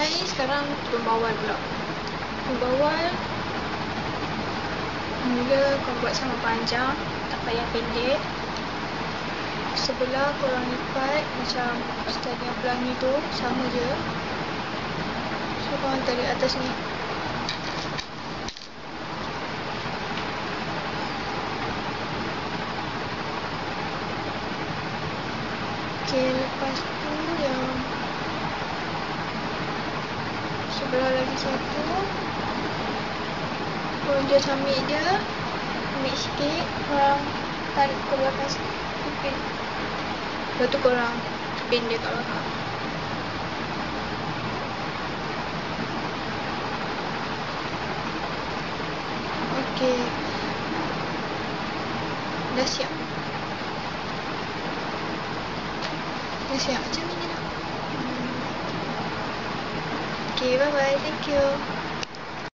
ni sekarang turun bawal pula. Turun bawal. Mula kau buat sama panjang, tak payah pendek. Sebelah korang lipat macam style yang pelangi tu, sama je. So korang tarik atas ni. Okay, lepas tu yang sebelah lagi satu, korang just ambil sikit, korang tarik ke belakang sikit. Lepas tu korang pendek kat belakang. Okay, dah siap. Macam ni nak. Okay, bye bye, thank you.